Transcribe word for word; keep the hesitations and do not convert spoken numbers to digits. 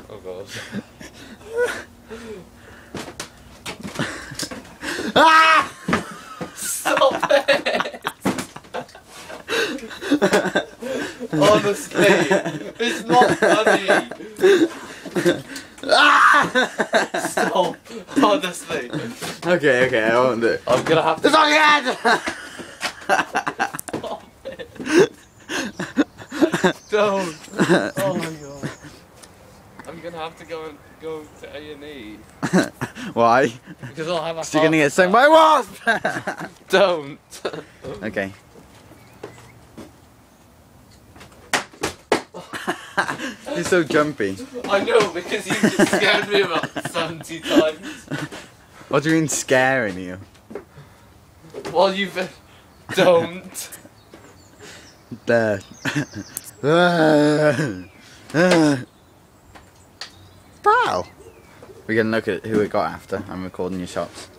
Oh god. Ah! Stop it! Honestly, it's not funny. Stop. Honestly. Okay, okay, I won't do it. I'm gonna have to. It's on your head! Stop it. Don't. Oh my god. I'm gonna have to go and go to A and E. Why? Because I'll have a. So you're gonna get stung heart by a wasp! attack. Don't. Okay. You're so jumpy. I know, because you just scared me about seventy times. What do you mean scaring you? Well, you've. Don't. There. Wow. We're gonna look at who it got after. I'm recording your shots.